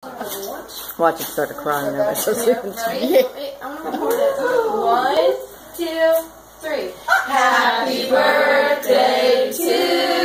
Watch it start to cry and everything. I'm gonna record it. 1, 2, 3. Happy birthday to